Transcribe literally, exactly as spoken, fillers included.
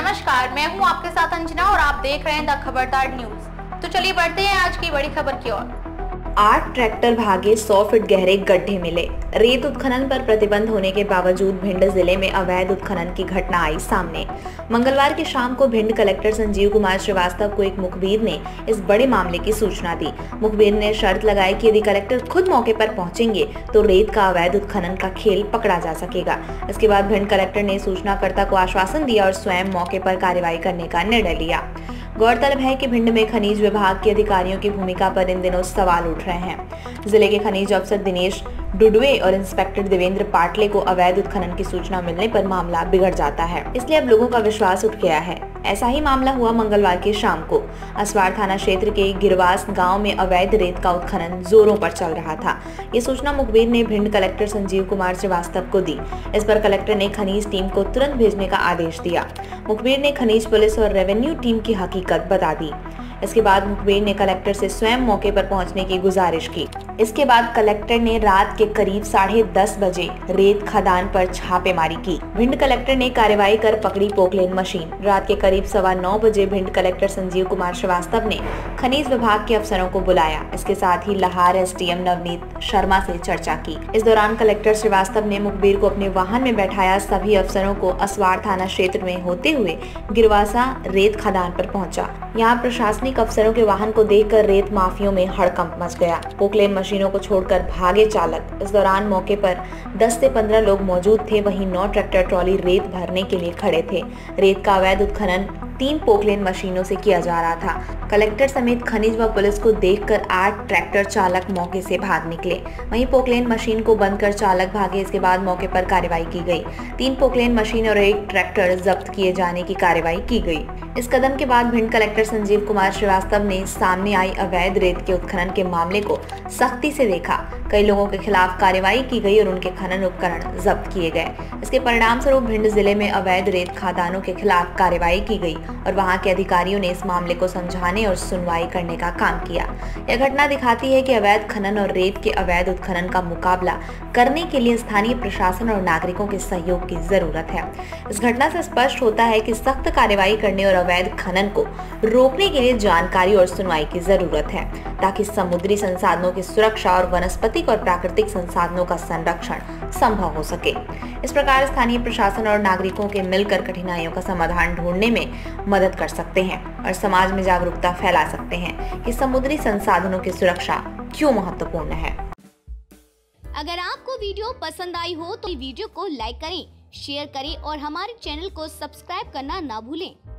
नमस्कार, मैं हूं आपके साथ अंजना और आप देख रहे हैं द खबरदार न्यूज। तो चलिए बढ़ते हैं आज की बड़ी खबर की ओर। आठ ट्रैक्टर भागे, सौ फीट गहरे गड्ढे मिले। रेत उत्खनन पर प्रतिबंध होने के बावजूद भिंड जिले में अवैध उत्खनन की घटना आई सामने। मंगलवार की शाम को भिंड कलेक्टर संजीव कुमार श्रीवास्तव को एक मुखबिर ने इस बड़े मामले की सूचना दी। मुखबिर ने शर्त लगाई कि यदि कलेक्टर खुद मौके पर पहुंचेंगे तो रेत का अवैध उत्खनन का खेल पकड़ा जा सकेगा। इसके बाद भिंड कलेक्टर ने सूचनाकर्ता को आश्वासन दिया और स्वयं मौके पर कार्रवाई करने का निर्णय लिया। गौरतलब है कि भिंड में खनिज विभाग के अधिकारियों की भूमिका पर इन दिनों सवाल उठ रहे हैं। जिले के खनिज अफसर दिनेश डुडवे और इंस्पेक्टर देवेंद्र पाटले को अवैध उत्खनन की सूचना मिलने पर मामला बिगड़ जाता है, इसलिए अब लोगों का विश्वास उठ गया है। ऐसा ही मामला हुआ मंगलवार की शाम को। असवार थाना क्षेत्र के गिरवास गांव में अवैध रेत का उत्खनन जोरों पर चल रहा था। ये सूचना मुखबिर ने भिंड कलेक्टर संजीव कुमार श्रीवास्तव को दी। इस पर कलेक्टर ने खनिज टीम को तुरंत भेजने का आदेश दिया। मुखबिर ने खनिज पुलिस और रेवेन्यू टीम की हकीकत बता दी। इसके बाद मुखबिर ने कलेक्टर से स्वयं मौके पर पहुंचने की गुजारिश की। इसके बाद कलेक्टर ने रात के करीब साढ़े दस बजे रेत खदान पर छापेमारी की। भिंड कलेक्टर ने कार्रवाई कर पकड़ी पोकलेन मशीन। रात के करीब सवा नौ बजे भिंड कलेक्टर संजीव कुमार श्रीवास्तव ने खनिज विभाग के अफसरों को बुलाया। इसके साथ ही लाहार एसडीएम नवनीत शर्मा से चर्चा की। इस दौरान कलेक्टर श्रीवास्तव ने मुखबिर को अपने वाहन में बैठाया। सभी अफसरों को असवार थाना क्षेत्र में होते हुए गिरवासा रेत खदान पर पहुंचा। यहाँ प्रशासनिक अफसरों के वाहन को देखकर रेत माफियों में हड़कंप मच गया। पोकलेन मशीनों को छोड़कर भागे चालक। इस दौरान मौके पर दस से पंद्रह लोग मौजूद थे। वहीं नौ ट्रैक्टर ट्रॉली रेत भरने के लिए खड़े थे। रेत का अवैध उत्खनन तीन पोकलेन मशीनों से किया जा रहा था। कलेक्टर समेत खनिज व पुलिस को देखकर आठ ट्रैक्टर चालक मौके से भाग निकले। वहीं पोकलेन मशीन को बंद कर चालक भागे। इसके बाद मौके पर कार्रवाई की गई। तीन पोकलेन मशीन और एक ट्रैक्टर जब्त किए जाने की कार्रवाई की गई। इस कदम के बाद भिंड कलेक्टर संजीव कुमार श्रीवास्तव ने सामने आई अवैध रेत के उत्खनन के मामले को सख्ती से देखा। कई लोगों के खिलाफ कार्रवाई की गई और उनके खनन उपकरण जब्त किए गए। इसके परिणाम स्वरूप भिंड जिले में अवैध रेत खदानों के खिलाफ कार्रवाई की गई और वहां के अधिकारियों ने इस मामले को समझाने और सुनवाई करने का काम किया। यह घटना दिखाती है कि अवैध खनन और रेत के अवैध उत्खनन का मुकाबला करने के लिए स्थानीय प्रशासन और नागरिकों के सहयोग की जरूरत है। इस घटना से स्पष्ट होता है कि सख्त कार्रवाई करने और अवैध खनन को रोकने के लिए जानकारी और सुनवाई की जरूरत है, ताकि समुद्री संसाधनों की सुरक्षा और वनस्पतिक और प्राकृतिक संसाधनों का संरक्षण संभव हो सके। इस प्रकार स्थानीय प्रशासन और नागरिकों के मिलकर कठिनाइयों का समाधान ढूंढने में मदद कर सकते हैं और समाज में जागरूकता फैला सकते हैं कि समुद्री संसाधनों की सुरक्षा क्यों महत्वपूर्ण है। अगर आपको वीडियो पसंद आई हो तो वीडियो को लाइक करें, शेयर करें और हमारे चैनल को सब्सक्राइब करना ना भूलें।